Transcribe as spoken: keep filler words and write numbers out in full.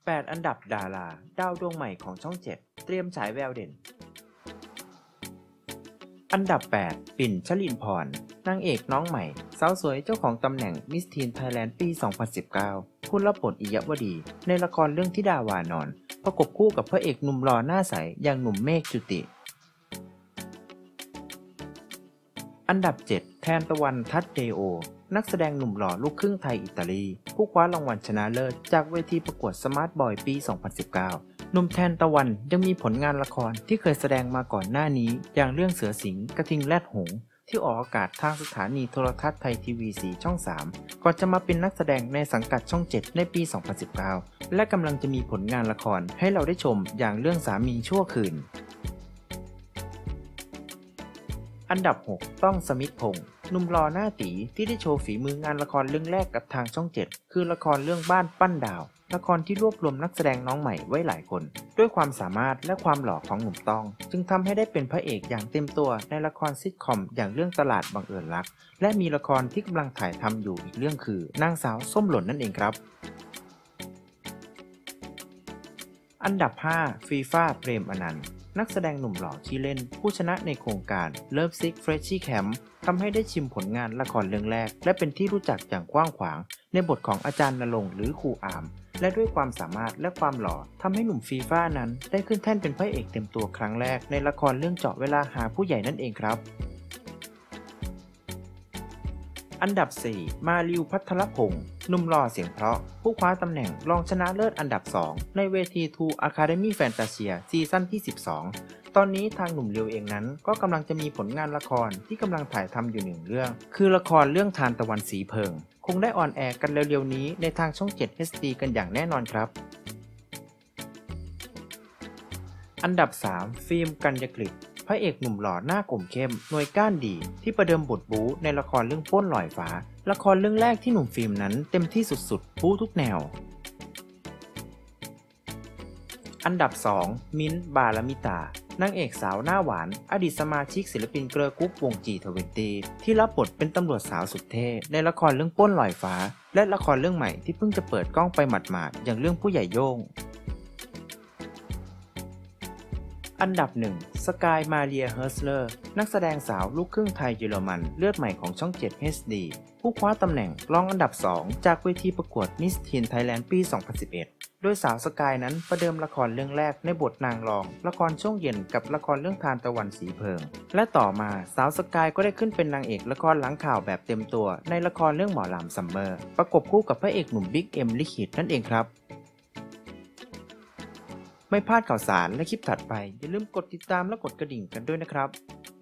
แปด อันดับดาราดาวดวงใหม่ของช่อง เจ็ด เตรียมฉายแววเด่น อันดับ แปด ปิ่น ชลินพร นางเอกน้องใหม่สาวสวยเจ้าของตำแหน่งมิสทีนไทยแลนด์ปี สองพันสิบเก้า ผู้รับบทอิยวดีในละครเรื่องธิดาวานอนประกบคู่กับพระเอกหนุ่มหล่อหน้าใสอย่างหนุ่มเมฆจุติ อันดับ เจ็ด แทนตะวันทัดเดโอ นักแสดงหนุ่มหล่อลูกครึ่งไทยอิตาลีผู้คว้ารางวัลชนะเลิศจากเวทีประกวดสมาร์ทบอยปี สองพันสิบเก้า หนุ่มแทนตะวันยังมีผลงานละครที่เคยแสดงมาก่อนหน้านี้อย่างเรื่องเสือสิงห์กระทิงแรดหงส์ที่ออกอากาศทางสถานีโทรทัศน์ไทยทีวีสีช่อง สาม ก่อนจะมาเป็นนักแสดงในสังกัดช่อง เจ็ด ในปี สองพันสิบเก้า และกำลังจะมีผลงานละครให้เราได้ชมอย่างเรื่องสามีชั่วคืน อันดับ หก ต้องสมิทธพงษ์หนุ่มหล่อหน้าตีที่ได้โชว์ฝีมืองานละครเรื่องแรกกับทางช่อง เจ็ด คือละครเรื่องบ้านปั้นดาวละครที่รวบรวมนักแสดงน้องใหม่ไว้หลายคนด้วยความสามารถและความหล่อของหนุ่มต้องจึงทำให้ได้เป็นพระเอกอย่างเต็มตัวในละครซิทคอมอย่างเรื่องตลาดบังเอิญรักและมีละครที่กำลังถ่ายทำอยู่อีกเรื่องคือนางสาวส้มหล่นนั่นเองครับอันดับ ห้า ฟีฟ่าเปรมอนันต์นักแสดงหนุ่มหล่อที่เล่นผู้ชนะในโครงการ Love Sick Freshie Camp ทำให้ได้ชิมผลงานละครเรื่องแรกและเป็นที่รู้จักอย่างกว้างขวางในบทของอาจารย์ณรงค์หรือครูอามและด้วยความสามารถและความหล่อทำให้หนุ่มฟีฟ่านั้นได้ขึ้นแท่นเป็นพระเอกเต็มตัวครั้งแรกในละครเรื่องเจาะเวลาหาผู้ใหญ่นั่นเองครับอันดับ สี่ มาริว ภัทรพงษ์หนุ่มหล่อเสียงเพราะผู้คว้าตำแหน่งรองชนะเลิศอันดับ สอง ในเวที ทู Academy Fantasia ซีซั่นที่ สิบสอง ตอนนี้ทางหนุ่มริวเองนั้นก็กำลังจะมีผลงานละครที่กำลังถ่ายทำอยู่หนึ่งเรื่องคือละครเรื่องทานตะวันสีเพิงคงได้ออนแอร์กันเร็วๆนี้ในทางช่อง เจ็ด เอช ดี กันอย่างแน่นอนครับอันดับ สาม ฟิล์ม กัญญกฤษพระเอกหนุ่มหล่อหน้ากลมเข้มหน่วยก้านดีที่ประเดิมบทบู๊ในละครเรื่องป้นลอยฟ้าละครเรื่องแรกที่หนุ่มฟิล์มนั้นเต็มที่สุดๆบู๊ทุกแนวอันดับ สอง มิ้นท์ บาลมิตานางเอกสาวหน้าหวานอดีตสมาชิกศิลปินเกิร์ลกรุ๊ปวง จี ทเวนตี้ ที่รับบทเป็นตำรวจสาวสุดเท่ในละครเรื่องป้นลอยฟ้าและละครเรื่องใหม่ที่เพิ่งจะเปิดกล้องไปหมาดๆอย่างเรื่องผู้ใหญ่โย่งอันดับ หนึ่ง สกาย มาเรีย เฮิร์สเลอร์นักแสดงสาวลูกครึ่งไทยเยอรมันเลือดใหม่ของช่อง เจ็ด เอช ดี ผู้คว้าตำแหน่งรองอันดับ สอง จากเวทีประกวดมิสทีนไทยแลนด์ปี สองพันสิบเอ็ด โดยสาวสกายนั้นประเดิมละครเรื่องแรกในบทนางรองละครช่วงเย็นกับละครเรื่องทานตะวันสีเพิงและต่อมาสาวสกายก็ได้ขึ้นเป็นนางเอกละครหลังข่าวแบบเต็มตัวในละครเรื่องหมอลำซัมเมอร์ประกบคู่กับพระเอกหนุ่มบิ๊กเอ็มลิขิตนั่นเองครับไม่พลาดข่าวสารและคลิปถัดไปอย่าลืมกดติดตามและกดกระดิ่งกันด้วยนะครับ